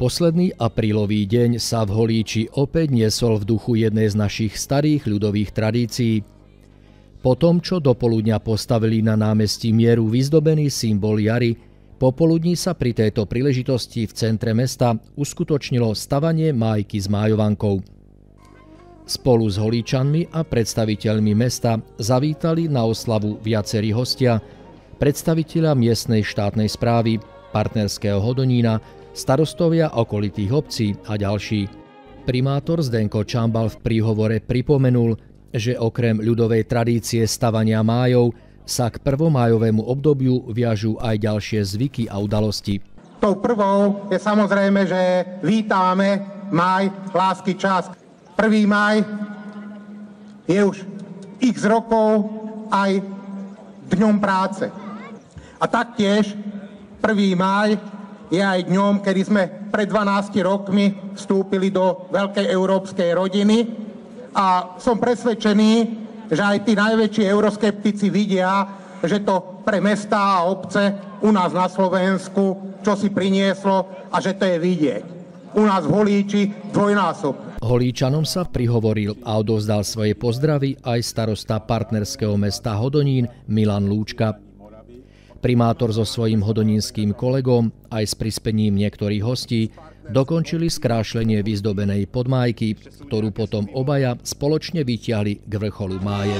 Posledný aprílový deň sa v Holíči opäť niesol v duchu jednej z našich starých ľudových tradícií. Po tom, čo dopoludňa postavili na námestí Mieru vyzdobený symbol jary, popoludní sa pri tejto príležitosti v centre mesta uskutočnilo stavanie májky s májovankou. Spolu s Holíčanmi a predstaviteľmi mesta zavítali na oslavu viacerí hostia, predstavitelia miestnej štátnej správy, partnerského Hodonína, starostovia okolitých obcí a ďalší. Primátor Zdenko Čambal v príhovore pripomenul, že okrem ľudovej tradície stavania májov sa k prvomájovému obdobiu viažú aj ďalšie zvyky a udalosti. Tou prvou je samozrejme, že vítame máj, lásky čas. 1. máj je už x rokov aj dňom práce. A taktiež 1. máj je aj dňom, kedy sme pred 12 rokmi vstúpili do veľkej európskej rodiny a som presvedčený, že aj tí najväčší euroskeptici vidia, že to pre mestá a obce u nás na Slovensku čo si prinieslo a že to je vidieť. U nás v Holíči dvojnásob. Holíčanom sa prihovoril a odovzdal svoje pozdravy aj starosta partnerského mesta Hodonín Milan Lúčka. Primátor so svojím hodonínskym kolegom aj s prispením niektorých hostí dokončili skrášlenie vyzdobenej podmájky, ktorú potom obaja spoločne vytiahli k vrcholu máje.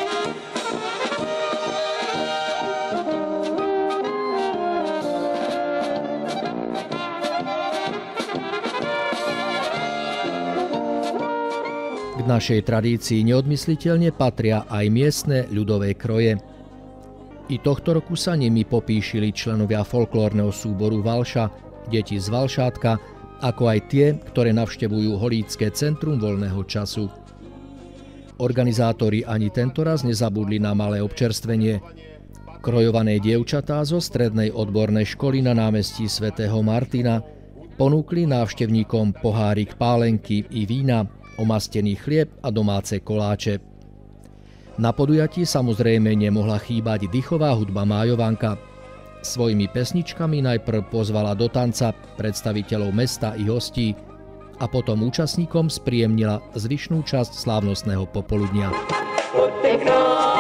K našej tradícii neodmysliteľne patria aj miestne ľudové kroje. I tohto roku sa nimi popíšili členovia folklórneho súboru Valša, deti z Valšátka, ako aj tie, ktoré navštevujú Holícké centrum voľného času. Organizátori ani tentoraz nezabudli na malé občerstvenie. Krojované dievčatá zo strednej odbornej školy na námestí svätého Martina ponúkli návštevníkom pohárik pálenky i vína, omastený chlieb a domáce koláče. Na podujatí samozrejme nemohla chýbať dychová hudba májovanka. Svojimi pesničkami najprv pozvala do tanca predstaviteľov mesta i hostí a potom účastníkom spríjemnila zvyšnú časť slávnostného popoludnia.